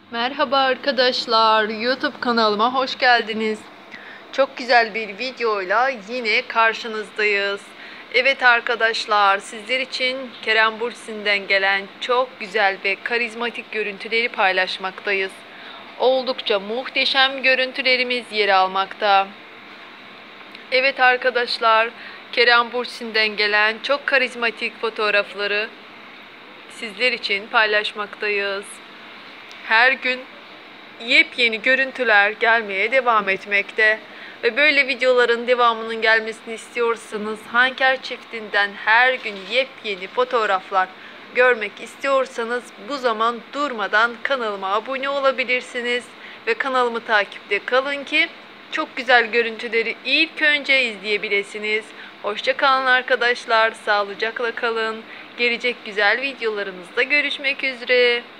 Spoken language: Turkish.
Merhaba arkadaşlar, YouTube kanalıma hoş geldiniz. Çok güzel bir videoyla yine karşınızdayız. Evet arkadaşlar, sizler için Kerem Bürsin'den gelen çok güzel ve karizmatik görüntüleri paylaşmaktayız. Oldukça muhteşem görüntülerimiz yer almakta. Evet arkadaşlar, Kerem Bürsin'den gelen çok karizmatik fotoğrafları sizler için paylaşmaktayız. Her gün yepyeni görüntüler gelmeye devam etmekte. Ve böyle videoların devamının gelmesini istiyorsanız, Hanker çiftinden her gün yepyeni fotoğraflar görmek istiyorsanız bu zaman durmadan kanalıma abone olabilirsiniz. Ve kanalımı takipte kalın ki çok güzel görüntüleri ilk önce izleyebilirsiniz. Hoşça kalın arkadaşlar, sağlıcakla kalın. Gelecek güzel videolarımızda görüşmek üzere.